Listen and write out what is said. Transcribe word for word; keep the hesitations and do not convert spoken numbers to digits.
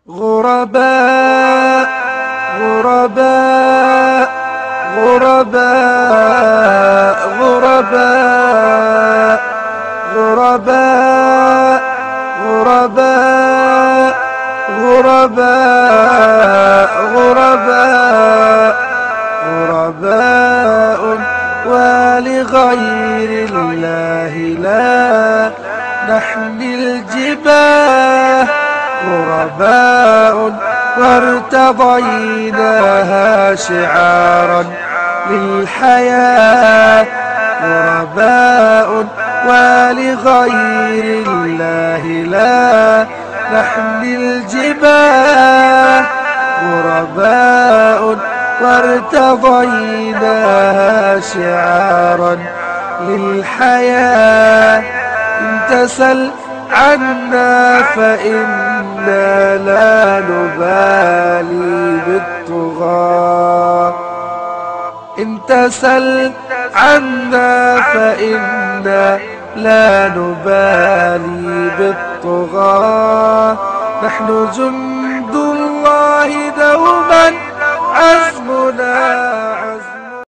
غرباء غرباء غرباء غرباء غرباء غرباء غرباء غرباء غرباء ولغير الله لا نحمي الجباه غرباء وارتضيناها شعارا للحياة غرباء ولغير الله لا نحمي الجباه غرباء وارتضيناها شعارا للحياة إن تسل عنا فإنا لا نبالي بالطغاة إن تسل عنا فإنا لا نبالي بالطغاة نحن جند الله دوما عز